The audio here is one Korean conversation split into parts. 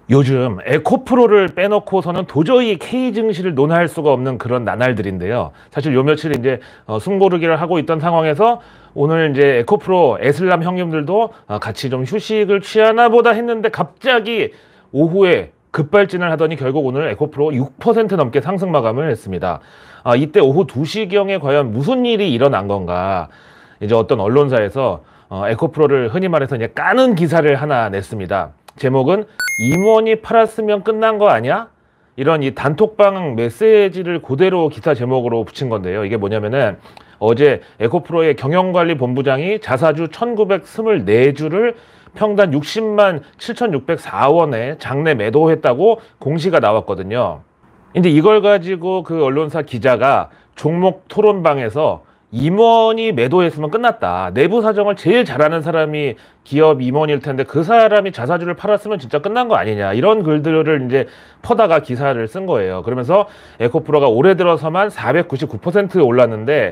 요즘 에코프로를 빼놓고서는 도저히 K 증시를 논할 수가 없는 그런 나날들인데요. 사실 요 며칠 이제 숨고르기를 하고 있던 상황에서 오늘 이제 에코프로 에슬람 형님들도 같이 좀 휴식을 취하나 보다 했는데 갑자기 오후에 급발진을 하더니 결국 오늘 에코프로 6% 넘게 상승 마감을 했습니다. 이때 오후 2시경에 과연 무슨 일이 일어난 건가? 이제 어떤 언론사에서 에코프로를 흔히 말해서 이제 까는 기사를 하나 냈습니다. 제목은 임원이 팔았으면 끝난 거 아니야? 이런 이 단톡방 메시지를 그대로 기사 제목으로 붙인 건데요. 이게 뭐냐면은 어제 에코프로의 경영관리본부장이 자사주 1924주를 평단 60만 7,604원에 장내 매도했다고 공시가 나왔거든요. 근데 이걸 가지고 그 언론사 기자가 종목 토론방에서 임원이 매도했으면 끝났다. 내부 사정을 제일 잘하는 사람이 기업 임원일 텐데 그 사람이 자사주를 팔았으면 진짜 끝난 거 아니냐. 이런 글들을 이제 퍼다가 기사를 쓴 거예요. 그러면서 에코프로가 올해 들어서만 499% 올랐는데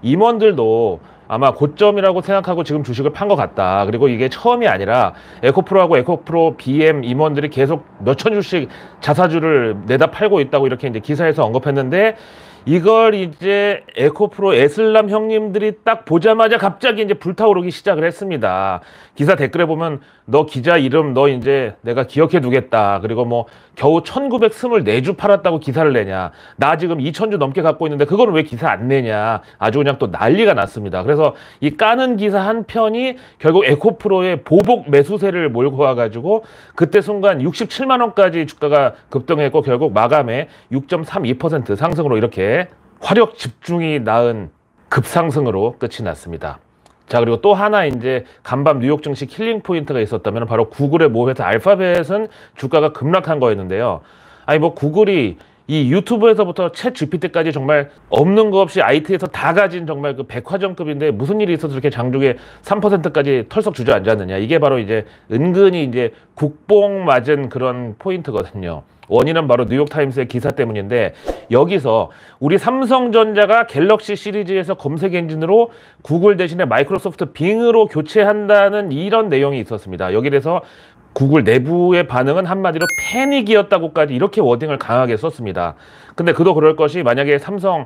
임원들도 아마 고점이라고 생각하고 지금 주식을 판 것 같다. 그리고 이게 처음이 아니라 에코프로하고 에코프로 BM 임원들이 계속 몇천 주씩 자사주를 내다 팔고 있다고 이렇게 이제 기사에서 언급했는데 이걸 이제 에코프로 에슬람 형님들이 딱 보자마자 갑자기 이제 불타오르기 시작을 했습니다. 기사 댓글에 보면 너 기자 이름 너 이제 내가 기억해 두겠다. 그리고 뭐 겨우 1924주 팔았다고 기사를 내냐. 나 지금 2000주 넘게 갖고 있는데 그거는 왜 기사 안 내냐. 아주 그냥 또 난리가 났습니다. 그래서 이 까는 기사 한 편이 결국 에코프로의 보복 매수세를 몰고 와가지고 그때 순간 67만 원까지 주가가 급등했고 결국 마감에 6.32% 상승으로 이렇게 화력 집중이 낳은 급상승으로 끝이 났습니다. 자, 그리고 또 하나 이제 간밤 뉴욕 증시 킬링 포인트가 있었다면 바로 구글의 모 회사 알파벳은 주가가 급락한 거였는데요. 아니 뭐 구글이 이 유튜브에서부터 챗 GPT까지 정말 없는 거 없이 IT에서 다 가진 정말 그 백화점급인데 무슨 일이 있어서 이렇게 장중에 3%까지 털썩 주저앉았느냐. 이게 바로 이제 은근히 이제 국뽕 맞은 그런 포인트거든요. 원인은 바로 뉴욕타임스의 기사 때문인데 여기서 우리 삼성전자가 갤럭시 시리즈에서 검색 엔진으로 구글 대신에 마이크로소프트 빙으로 교체한다는 이런 내용이 있었습니다. 여기에 대해서 구글 내부의 반응은 한마디로 패닉이었다고까지 이렇게 워딩을 강하게 썼습니다. 근데 그도 그럴 것이 만약에 삼성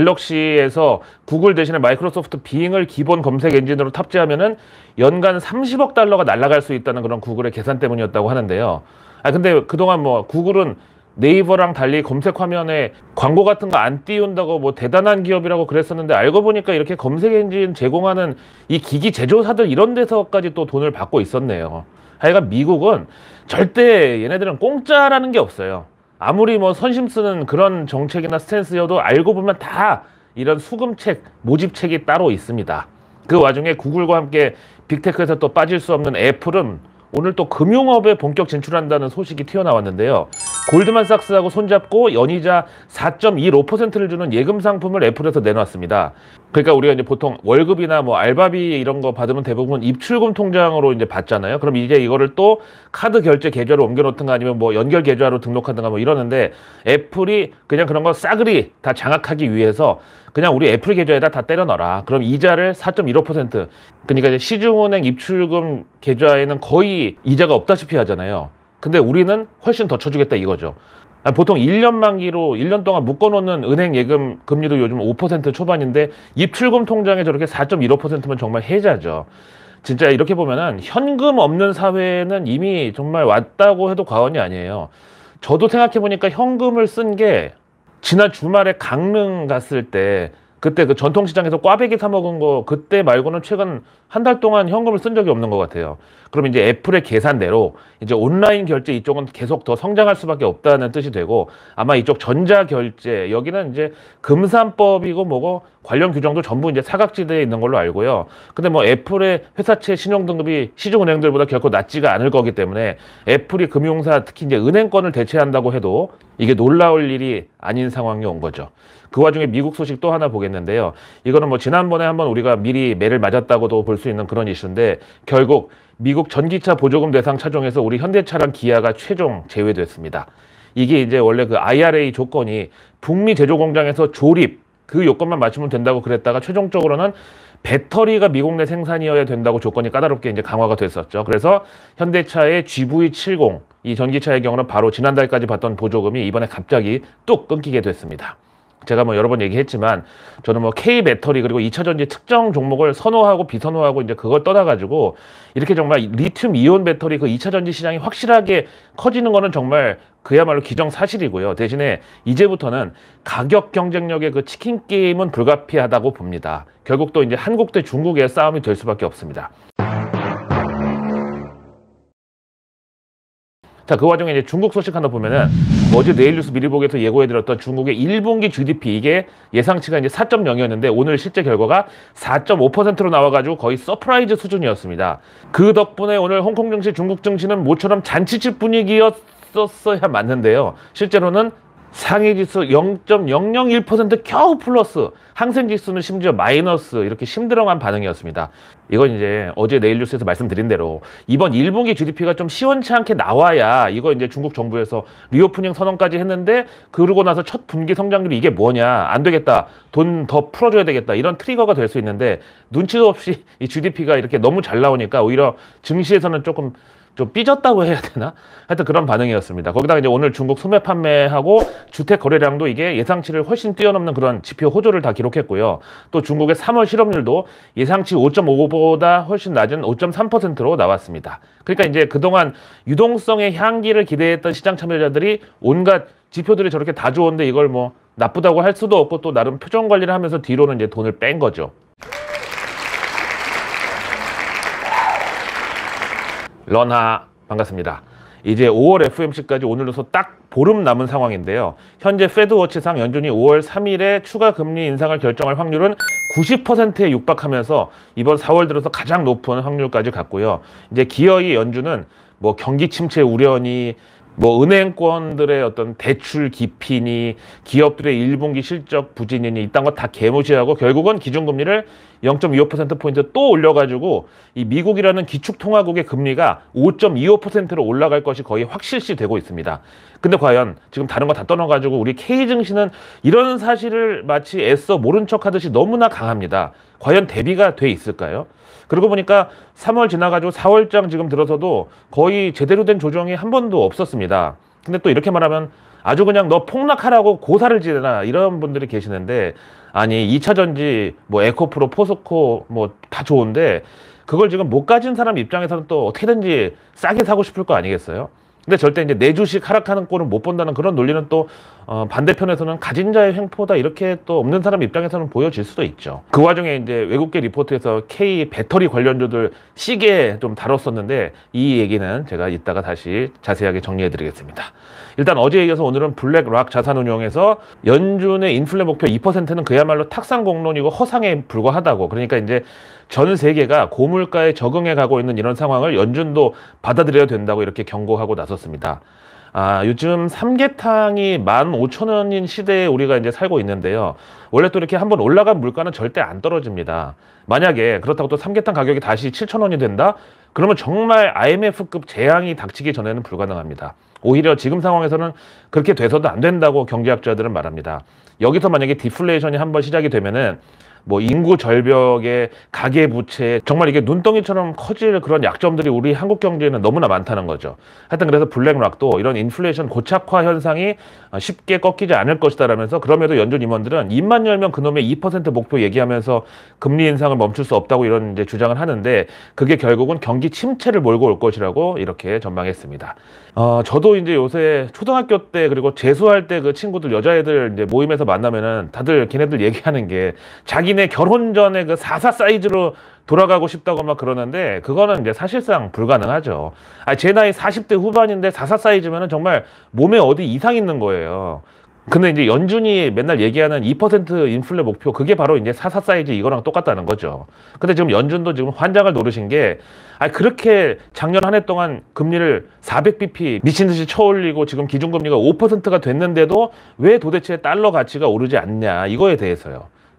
갤럭시에서 구글 대신에 마이크로소프트 빙을 기본 검색 엔진으로 탑재하면은 연간 30억 달러가 날아갈 수 있다는 그런 구글의 계산 때문이었다고 하는데요. 근데 그동안 뭐 구글은 네이버랑 달리 검색 화면에 광고 같은 거 안 띄운다고 뭐 대단한 기업이라고 그랬었는데 알고 보니까 이렇게 검색 엔진 제공하는 이 기기 제조사들 이런 데서까지 또 돈을 받고 있었네요. 하여간 미국은 절대 얘네들은 공짜라는 게 없어요. 아무리 뭐 선심 쓰는 그런 정책이나 스탠스여도 알고 보면 다 이런 수금책, 모집책이 따로 있습니다. 그 와중에 구글과 함께 빅테크에서 또 빠질 수 없는 애플은 오늘 또 금융업에 본격 진출한다는 소식이 튀어나왔는데요. 골드만삭스하고 손잡고 연이자 4.15%를 주는 예금 상품을 애플에서 내놨습니다. 그러니까 우리가 이제 보통 월급이나 뭐 알바비 이런 거 받으면 대부분 입출금 통장으로 이제 받잖아요. 그럼 이제 이거를 또 카드 결제 계좌로 옮겨놓든가 아니면 뭐 연결 계좌로 등록하든가 뭐 이러는데 애플이 그냥 그런 거 싸그리 다 장악하기 위해서 그냥 우리 애플 계좌에다 다 때려 넣어라. 그럼 이자를 4.15%. 그러니까 이제 시중은행 입출금 계좌에는 거의 이자가 없다시피 하잖아요. 근데 우리는 훨씬 더 쳐주겠다 이거죠. 보통 1년 만기로 1년 동안 묶어놓는 은행 예금 금리도 요즘 5% 초반인데 입출금 통장에 저렇게 4.15%면 정말 혜자죠. 진짜 이렇게 보면은 현금 없는 사회는 이미 정말 왔다고 해도 과언이 아니에요. 저도 생각해보니까 현금을 쓴 게 지난 주말에 강릉 갔을 때 그때 그 전통시장에서 꽈배기 사 먹은 거 그때 말고는 최근 한 달 동안 현금을 쓴 적이 없는 것 같아요. 그럼 이제 애플의 계산대로 이제 온라인 결제 이쪽은 계속 더 성장할 수밖에 없다는 뜻이 되고 아마 이쪽 전자결제 여기는 이제 금산법이고 뭐고 관련 규정도 전부 이제 사각지대에 있는 걸로 알고요. 근데 뭐 애플의 회사채 신용등급이 시중은행들보다 결코 낮지가 않을 거기 때문에 애플이 금융사 특히 이제 은행권을 대체한다고 해도 이게 놀라울 일이 아닌 상황이 온 거죠. 그 와중에 미국 소식 또 하나 보겠는데요. 이거는 뭐 지난번에 한번 우리가 미리 매를 맞았다고도 볼 수 있는 그런 이슈인데 결국 미국 전기차 보조금 대상 차종에서 우리 현대차랑 기아가 최종 제외됐습니다. 이게 이제 원래 그 IRA 조건이 북미 제조 공장에서 조립 그 요건만 맞추면 된다고 그랬다가 최종적으로는 배터리가 미국 내 생산이어야 된다고 조건이 까다롭게 이제 강화가 됐었죠. 그래서 현대차의 GV70 이 전기차의 경우는 바로 지난달까지 받던 보조금이 이번에 갑자기 뚝 끊기게 됐습니다. 제가 뭐 여러 번 얘기했지만 저는 뭐 K 배터리 그리고 2차 전지 특정 종목을 선호하고 비선호하고 이제 그걸 떠나가지고 이렇게 정말 리튬 이온 배터리 그 2차 전지 시장이 확실하게 커지는 거는 정말 그야말로 기정사실이고요. 대신에 이제부터는 가격 경쟁력의 그 치킨 게임은 불가피하다고 봅니다. 결국 또 이제 한국 대 중국의 싸움이 될 수밖에 없습니다. 자, 그 와중에 이제 중국 소식 하나 보면은 어제 내일 뉴스 미리 보기에서 예고해드렸던 중국의 1분기 GDP 이게 예상치가 이제 4.0이었는데 오늘 실제 결과가 4.5%로 나와가지고 거의 서프라이즈 수준이었습니다. 그 덕분에 오늘 홍콩 증시, 중국 증시는 모처럼 잔치집 분위기였었어야 맞는데요. 실제로는 상해 지수 0.001% 겨우 플러스, 항생 지수는 심지어 마이너스 이렇게 심드렁한 반응이었습니다. 이건 이제 어제 내일 뉴스에서 말씀드린 대로 이번 1분기 GDP가 좀 시원치 않게 나와야 이거 이제 중국 정부에서 리오프닝 선언까지 했는데 그러고 나서 첫 분기 성장률이 이게 뭐냐 안 되겠다 돈 더 풀어줘야 되겠다 이런 트리거가 될 수 있는데 눈치도 없이 이 GDP가 이렇게 너무 잘 나오니까 오히려 증시에서는 조금 좀 삐졌다고 해야 되나? 하여튼 그런 반응이었습니다. 거기다가 이제 오늘 중국 소매 판매하고 주택 거래량도 이게 예상치를 훨씬 뛰어넘는 그런 지표 호조를 다 기록했고요. 또 중국의 3월 실업률도 예상치 5.5보다 훨씬 낮은 5.3%로 나왔습니다. 그러니까 이제 그동안 유동성의 향기를 기대했던 시장 참여자들이 온갖 지표들이 저렇게 다 좋은데 이걸 뭐 나쁘다고 할 수도 없고 또 나름 표정 관리를 하면서 뒤로는 이제 돈을 뺀 거죠. 런하 반갑습니다. 이제 5월 FOMC까지 오늘로서 딱 보름 남은 상황인데요. 현재 패드워치상 연준이 5월 3일에 추가 금리 인상을 결정할 확률은 90%에 육박하면서 이번 4월 들어서 가장 높은 확률까지 갔고요. 이제 기어이 연준은 뭐 경기 침체 우려니 뭐 은행권들의 어떤 대출 기피니 기업들의 1분기 실적 부진이니 이딴 거 다 개무시하고 결국은 기준금리를 0.25%포인트 또 올려가지고 이 미국이라는 기축통화국의 금리가 5.25%로 올라갈 것이 거의 확실시 되고 있습니다. 근데 과연 지금 다른 거 다 떠나가지고 우리 K증시는 이런 사실을 마치 애써 모른 척 하듯이 너무나 강합니다. 과연 대비가 돼 있을까요? 그러고 보니까 3월 지나가지고 4월장 지금 들어서도 거의 제대로 된 조정이 한 번도 없었습니다. 근데 또 이렇게 말하면 아주 그냥 너 폭락하라고 고사를 지내라 이런 분들이 계시는데 아니 2차 전지 뭐 에코프로, 포스코 뭐 다 좋은데 그걸 지금 못 가진 사람 입장에서는 또 어떻게든지 싸게 사고 싶을 거 아니겠어요? 근데 절대 이제 내 주식 하락하는 꼴은 못 본다는 그런 논리는 또 반대편에서는 가진 자의 횡포다 이렇게 또 없는 사람 입장에서는 보여질 수도 있죠. 그 와중에 이제 외국계 리포트에서 K 배터리 관련주들 시계 좀 다뤘었는데 이 얘기는 제가 이따가 다시 자세하게 정리해 드리겠습니다. 일단 어제에 이어서 오늘은 블랙락 자산운용에서 연준의 인플레 목표 2%는 그야말로 탁상 공론이고 허상에 불과하다고. 그러니까 이제 전 세계가 고물가에 적응해 가고 있는 이런 상황을 연준도 받아들여야 된다고 이렇게 경고하고 나섰습니다. 요즘 삼계탕이 15,000원인 시대에 우리가 이제 살고 있는데요. 원래 또 이렇게 한번 올라간 물가는 절대 안 떨어집니다. 만약에 그렇다고 또 삼계탕 가격이 다시 7,000원이 된다? 그러면 정말 IMF급 재앙이 닥치기 전에는 불가능합니다. 오히려 지금 상황에서는 그렇게 돼서도 안 된다고 경제학자들은 말합니다. 여기서 만약에 디플레이션이 한번 시작이 되면은 뭐 인구 절벽에 가계부채 정말 이게 눈덩이처럼 커질 그런 약점들이 우리 한국 경제에는 너무나 많다는 거죠. 하여튼 그래서 블랙락도 이런 인플레이션 고착화 현상이 쉽게 꺾이지 않을 것이다라면서 그럼에도 연준 임원들은 입만 열면 그놈의 2% 목표 얘기하면서 금리 인상을 멈출 수 없다고 이런 이제 주장을 하는데 그게 결국은 경기 침체를 몰고 올 것이라고 이렇게 전망했습니다. 저도 이제 요새 초등학교 때 그리고 재수할 때 그 친구들 여자애들 이제 모임에서 만나면은 다들 걔네들 얘기하는 게 자기네 결혼 전에 그 44 사이즈로 돌아가고 싶다고 막 그러는데 그거는 이제 사실상 불가능하죠. 제 나이 40대 후반인데 44 사이즈면은 정말 몸에 어디 이상 있는 거예요. 근데 이제 연준이 맨날 얘기하는 2% 인플레 목표 그게 바로 이제 44 사이즈 이거랑 똑같다는 거죠. 근데 지금 연준도 지금 환장을 노리신 게 그렇게 작년 한 해 동안 금리를 400bp 미친 듯이 쳐올리고 지금 기준금리가 5%가 됐는데도 왜 도대체 달러 가치가 오르지 않냐 이거에 대해서요.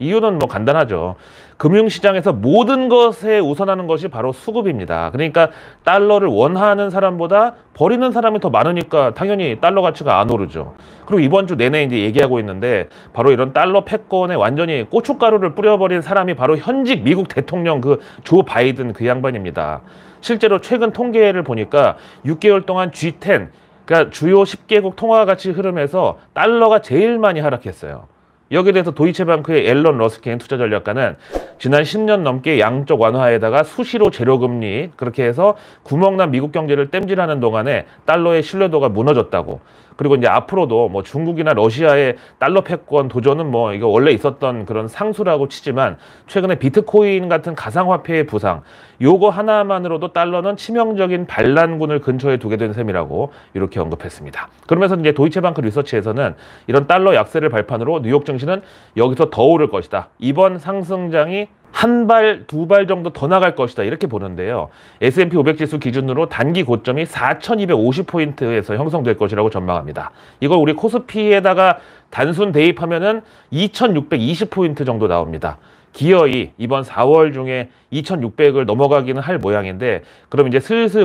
이유는 뭐 간단하죠. 금융시장에서 모든 것에 우선하는 것이 바로 수급입니다. 그러니까 달러를 원하는 사람보다 버리는 사람이 더 많으니까 당연히 달러 가치가 안 오르죠. 그리고 이번 주 내내 이제 얘기하고 있는데 바로 이런 달러 패권에 완전히 고춧가루를 뿌려버린 사람이 바로 현직 미국 대통령 그 조 바이든 그 양반입니다. 실제로 최근 통계를 보니까 6개월 동안 G10, 그러니까 주요 10개국 통화 가치 흐름에서 달러가 제일 많이 하락했어요. 여기에 대해서 도이체방크의 앨런 러스킨 투자전략가는 지난 10년 넘게 양적 완화에다가 수시로 제로금리 그렇게 해서 구멍난 미국 경제를 땜질하는 동안에 달러의 신뢰도가 무너졌다고. 그리고 이제 앞으로도 뭐 중국이나 러시아의 달러 패권 도전은 뭐 이거 원래 있었던 그런 상수라고 치지만 최근에 비트코인 같은 가상화폐의 부상 요거 하나만으로도 달러는 치명적인 반란군을 근처에 두게 된 셈이라고 이렇게 언급했습니다. 그러면서 이제 도이체방크 리서치에서는 이런 달러 약세를 발판으로 뉴욕 증시는 여기서 더 오를 것이다. 이번 상승장이 한 발, 두 발 정도 더 나갈 것이다. 이렇게 보는데요. S&P 500 지수 기준으로 단기 고점이 4,250포인트에서 형성될 것이라고 전망합니다. 이걸 우리 코스피에다가 단순 대입하면은 2,620포인트 정도 나옵니다. 기어이 이번 4월 중에 2,600을 넘어가기는 할 모양인데 그럼 이제 슬슬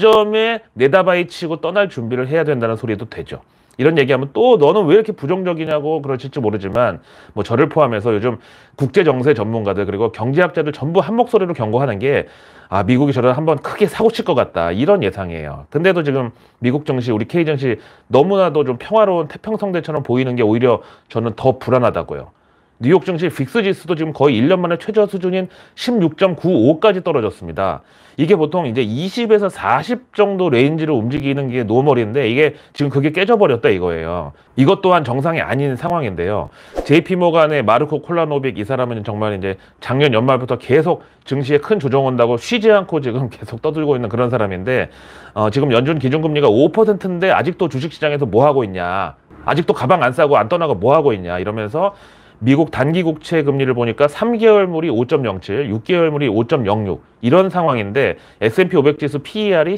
고점에 내다바이 치고 떠날 준비를 해야 된다는 소리도 되죠. 이런 얘기하면 또 너는 왜 이렇게 부정적이냐고 그러실지 모르지만 뭐 저를 포함해서 요즘 국제정세 전문가들 그리고 경제학자들 전부 한 목소리로 경고하는 게 미국이 저를 한번 크게 사고 칠 것 같다 이런 예상이에요. 근데도 지금 미국 증시 우리 K 증시 너무나도 좀 평화로운 태평성대처럼 보이는 게 오히려 저는 더 불안하다고요. 뉴욕 증시 빅스 지수도 지금 거의 1년 만에 최저 수준인 16.95까지 떨어졌습니다. 이게 보통 이제 20에서 40 정도 레인지로 움직이는 게 노멀인데 이게 지금 그게 깨져버렸다 이거예요. 이것 또한 정상이 아닌 상황인데요. JP모간의 마르코 콜라노빅 이 사람은 정말 이제 작년 연말부터 계속 증시에 큰 조정 온다고 쉬지 않고 지금 계속 떠들고 있는 그런 사람인데 지금 연준 기준금리가 5%인데 아직도 주식시장에서 뭐 하고 있냐. 아직도 가방 안 싸고 안 떠나고 뭐 하고 있냐 이러면서 미국 단기 국채 금리를 보니까 3개월물이 5.07, 6개월물이 5.06 이런 상황인데 S&P 500 지수 PER이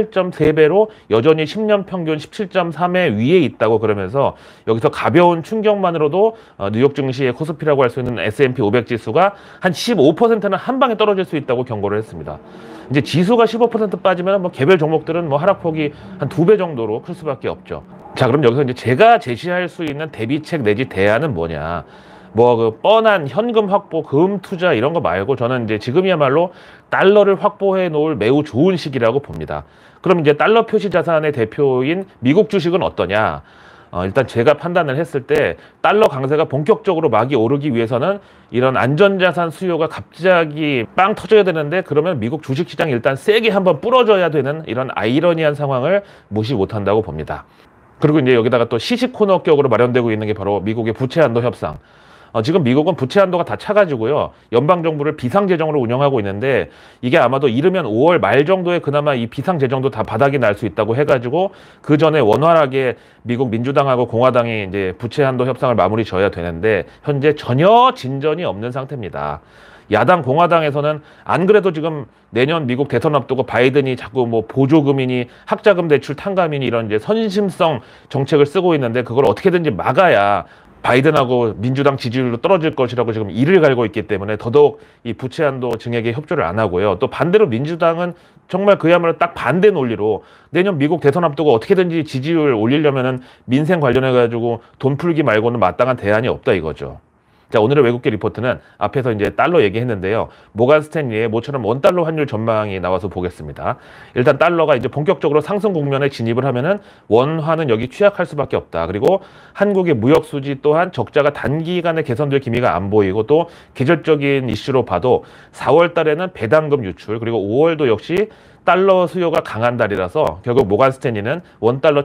18.3배로 여전히 10년 평균 17.3의 위에 있다고 그러면서 여기서 가벼운 충격만으로도 뉴욕 증시의 코스피라고 할 수 있는 S&P 500 지수가 한 15%는 한 방에 떨어질 수 있다고 경고를 했습니다. 이제 지수가 15% 빠지면 뭐 개별 종목들은 뭐 하락폭이 한 2배 정도로 클 수밖에 없죠. 자, 그럼 여기서 이제 제가 제시할 수 있는 대비책 내지 대안은 뭐냐? 뭐 그 뻔한 현금 확보, 금 투자 이런 거 말고 저는 이제 지금이야말로 달러를 확보해 놓을 매우 좋은 시기라고 봅니다. 그럼 이제 달러 표시 자산의 대표인 미국 주식은 어떠냐? 일단 제가 판단을 했을 때 달러 강세가 본격적으로 막이 오르기 위해서는 이런 안전자산 수요가 갑자기 빵 터져야 되는데 그러면 미국 주식시장이 일단 세게 한번 부러져야 되는 이런 아이러니한 상황을 무시 못한다고 봅니다. 그리고 이제 여기다가 또 시식 코너 격으로 마련되고 있는 게 바로 미국의 부채 한도 협상. 지금 미국은 부채 한도가 다 차가지고요. 연방정부를 비상재정으로 운영하고 있는데 이게 아마도 이르면 5월 말 정도에 그나마 이 비상재정도 다 바닥이 날 수 있다고 해가지고 그 전에 원활하게 미국 민주당하고 공화당이 이제 부채 한도 협상을 마무리 져야 되는데 현재 전혀 진전이 없는 상태입니다. 야당 공화당에서는 안 그래도 지금 내년 미국 대선 앞두고 바이든이 자꾸 뭐 보조금이니 학자금 대출 탕감이니 이런 이제 선심성 정책을 쓰고 있는데 그걸 어떻게든지 막아야 바이든하고 민주당 지지율로 떨어질 것이라고 지금 이를 갈고 있기 때문에 더더욱 이 부채 한도 증액에 협조를 안 하고요. 또 반대로 민주당은 정말 그야말로 딱 반대 논리로 내년 미국 대선 앞두고 어떻게든지 지지율 올리려면은 민생 관련해가지고 돈 풀기 말고는 마땅한 대안이 없다 이거죠. 자, 오늘의 외국계 리포트는 앞에서 이제 달러 얘기했는데요. 모간 스탠리의 모처럼 원달러 환율 전망이 나와서 보겠습니다. 일단 달러가 이제 본격적으로 상승 국면에 진입을 하면은 원화는 여기 취약할 수밖에 없다. 그리고 한국의 무역 수지 또한 적자가 단기간에 개선될 기미가 안 보이고 또 계절적인 이슈로 봐도 4월 달에는 배당금 유출 그리고 5월도 역시 달러 수요가 강한 달이라서 결국 모간 스탠리는 원달러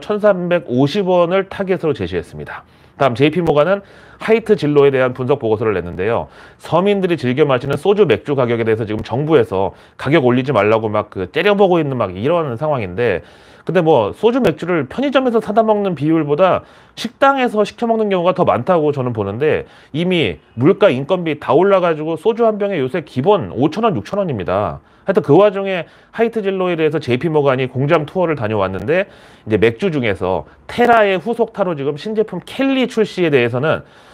1,350원을 타겟으로 제시했습니다. 다음 JP모간은 하이트 진로에 대한 분석 보고서를 냈는데요. 서민들이 즐겨 마시는 소주 맥주 가격에 대해서 지금 정부에서 가격 올리지 말라고 막 째려보고 있는 막 이런 상황인데 근데 뭐 소주 맥주를 편의점에서 사다 먹는 비율보다 식당에서 시켜 먹는 경우가 더 많다고 저는 보는데 이미 물가 인건비 다 올라가지고 소주 한 병에 요새 기본 5,000원, 6,000원입니다. 하여튼 그 와중에 하이트 진로에 대해서 JP모간이 공장 투어를 다녀왔는데 이제 맥주 중에서 테라의 후속타로 지금 신제품 켈리 출시에 대해서는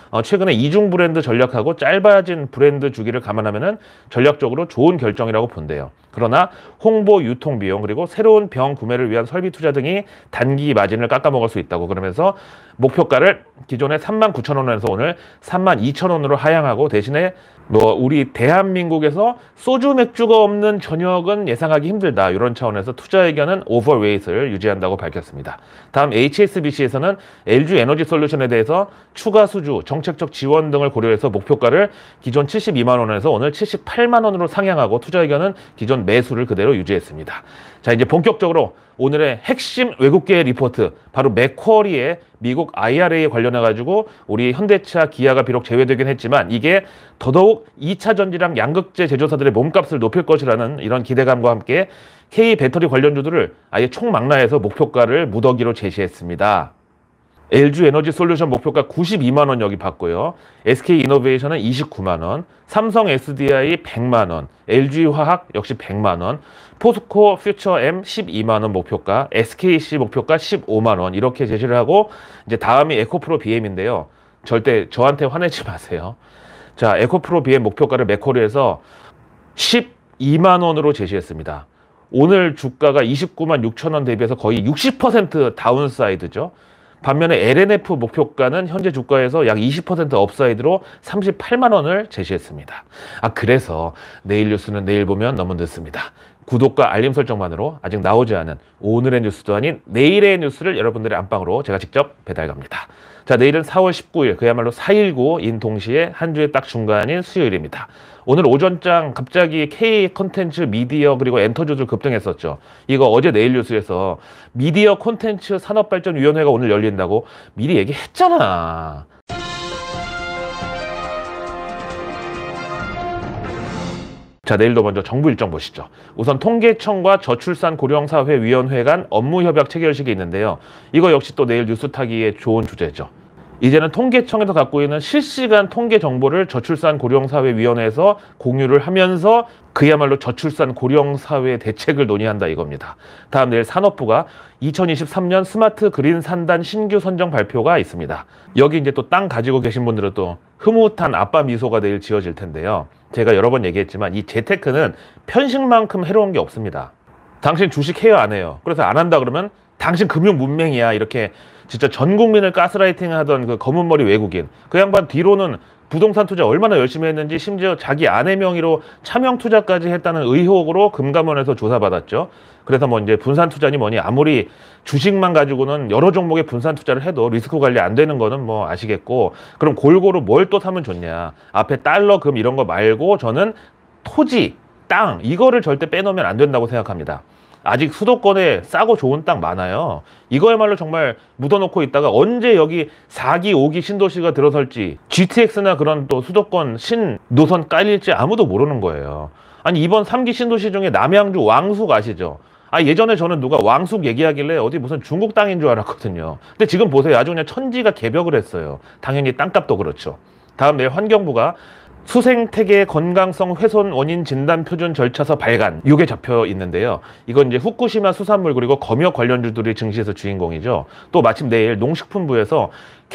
최근에 이중 브랜드 전략하고 짧아진 브랜드 주기를 감안하면은 전략적으로 좋은 결정이라고 본대요. 그러나 홍보, 유통 비용 그리고 새로운 병 구매를 위한 설비 투자 등이 단기 마진을 깎아먹을 수 있다고 그러면서 목표가를 기존에 39,000원에서 오늘 32,000원으로 하향하고 대신에 우리 대한민국에서 소주 맥주가 없는 저녁은 예상하기 힘들다. 이런 차원에서 투자 의견은 오버웨이트를 유지한다고 밝혔습니다. 다음 HSBC에서는 LG 에너지 솔루션에 대해서 추가 수주, 정책적 지원 등을 고려해서 목표가를 기존 72만 원에서 오늘 78만 원으로 상향하고 투자 의견은 기존 매수를 그대로 유지했습니다. 자, 이제 본격적으로 오늘의 핵심 외국계 리포트, 바로 맥쿼리의 미국 IRA에 관련해가지고 우리 현대차, 기아가 비록 제외되긴 했지만 이게 더더욱 2차 전지랑 양극재 제조사들의 몸값을 높일 것이라는 이런 기대감과 함께 K 배터리 관련주들을 아예 총망라해서 목표가를 무더기로 제시했습니다. LG 에너지 솔루션 목표가 92만 원 여기 봤고요. SK 이노베이션은 29만 원, 삼성 SDI 100만 원, LG 화학 역시 100만 원, 포스코 퓨처 M 12만 원 목표가, SKC 목표가 15만 원 이렇게 제시를 하고 이제 다음이 에코프로 BM인데요. 절대 저한테 화내지 마세요. 자, 에코프로 BM 목표가를 맥쿼리에서 12만 원으로 제시했습니다. 오늘 주가가 29만 6천 원 대비해서 거의 60% 다운사이드죠. 반면에 LNF 목표가는 현재 주가에서 약 20% 업사이드로 38만 원을 제시했습니다. 그래서 내일 뉴스는 내일 보면 너무 늦습니다. 구독과 알림 설정만으로 아직 나오지 않은 오늘의 뉴스도 아닌 내일의 뉴스를 여러분들의 안방으로 제가 직접 배달 갑니다. 자, 내일은 4월 19일 그야말로 4.19인 동시에 한 주의 딱 중간인 수요일입니다. 오늘 오전장 갑자기 K 콘텐츠, 미디어 그리고 엔터주들 급등했었죠. 이거 어제 내일 뉴스에서 미디어 콘텐츠 산업발전위원회가 오늘 열린다고 미리 얘기했잖아. 자, 내일도 먼저 정부 일정 보시죠. 우선 통계청과 저출산고령사회위원회 간 업무협약 체결식이 있는데요. 이거 역시 또 내일 뉴스 타기에 좋은 주제죠. 이제는 통계청에서 갖고 있는 실시간 통계 정보를 저출산고령사회위원회에서 공유를 하면서 그야말로 저출산고령사회 대책을 논의한다 이겁니다. 다음 내일 산업부가 2023년 스마트 그린 산단 신규 선정 발표가 있습니다. 여기 이제 또 땅 가지고 계신 분들은 또 흐뭇한 아빠 미소가 내일 지어질 텐데요. 제가 여러 번 얘기했지만 이 재테크는 편식만큼 해로운 게 없습니다. 당신 주식 해요, 안 해요? 그래서 안 한다 그러면 당신 금융 문맹이야 이렇게 진짜 전 국민을 가스라이팅 하던 그 검은 머리 외국인, 그 양반 뒤로는 부동산 투자 얼마나 열심히 했는지 심지어 자기 아내 명의로 차명 투자까지 했다는 의혹으로 금감원에서 조사받았죠. 그래서 뭐 이제 분산 투자니 뭐니 아무리 주식만 가지고는 여러 종목의 분산 투자를 해도 리스크 관리 안 되는 거는 뭐 아시겠고, 그럼 골고루 뭘 또 사면 좋냐. 앞에 달러, 금 이런 거 말고 저는 토지, 땅 이거를 절대 빼놓으면 안 된다고 생각합니다. 아직 수도권에 싸고 좋은 땅 많아요. 이거야말로 정말 묻어놓고 있다가 언제 여기 4기, 5기 신도시가 들어설지, GTX나 그런 또 수도권 신노선 깔릴지 아무도 모르는 거예요. 아니 이번 3기 신도시 중에 남양주 왕숙 아시죠? 예전에 저는 누가 왕숙 얘기하길래 어디 무슨 중국 땅인 줄 알았거든요. 근데 지금 보세요. 아주 그냥 천지가 개벽을 했어요. 당연히 땅값도 그렇죠. 다음 내일 환경부가 수생태계 건강성 훼손 원인 진단 표준 절차서 발간, 이게 잡혀 있는데요. 이건 이제 후쿠시마 수산물 그리고 검역 관련주들이 증시에서 주인공이죠. 또 마침 내일 농식품부에서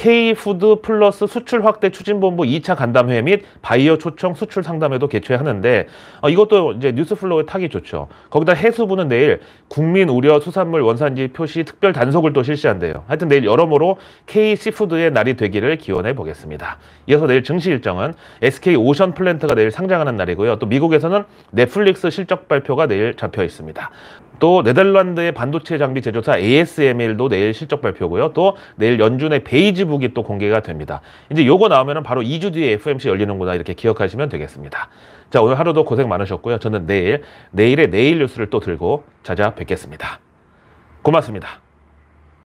K푸드 플러스 수출 확대 추진본부 2차 간담회 및 바이어 초청 수출 상담회도 개최하는데 이것도 이제 뉴스플로우에 타기 좋죠. 거기다 해수부는 내일 국민 우려 수산물 원산지 표시 특별 단속을 또 실시한대요. 하여튼 내일 여러모로 K시푸드의 날이 되기를 기원해 보겠습니다. 이어서 내일 증시 일정은 SK 오션 플랜트가 내일 상장하는 날이고요. 또 미국에서는 넷플릭스 실적 발표가 내일 잡혀 있습니다. 또 네덜란드의 반도체 장비 제조사 ASML도 내일 실적 발표고요. 또 내일 연준의 베이지북이 또 공개가 됩니다. 이제 요거 나오면 바로 2주 뒤에 FOMC 열리는구나 이렇게 기억하시면 되겠습니다. 자, 오늘 하루도 고생 많으셨고요. 저는 내일의 내일 뉴스를 또 들고 찾아뵙겠습니다. 고맙습니다.